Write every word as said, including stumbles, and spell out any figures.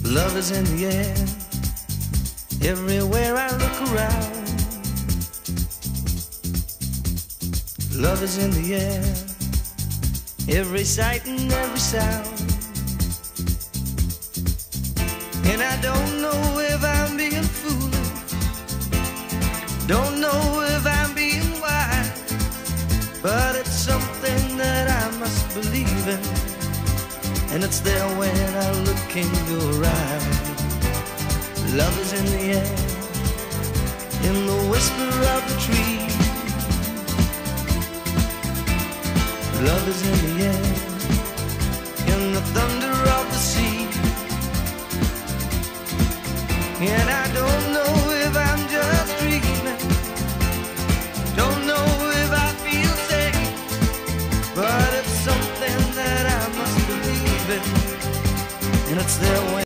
Love is in the air, everywhere I look around. Love is in the air, every sight and every sound. And I don't know if I'm being foolish, don't know if I'm being wise, but it's something that I must believe in, and it's there when I look in your eyes. Love is in the air, in the whisper of the tree. Love is in the air, in the thunder of the sea. And I don't know if I'm just dreaming, don't know if I feel safe, but it's something that I must believe in, and it's there when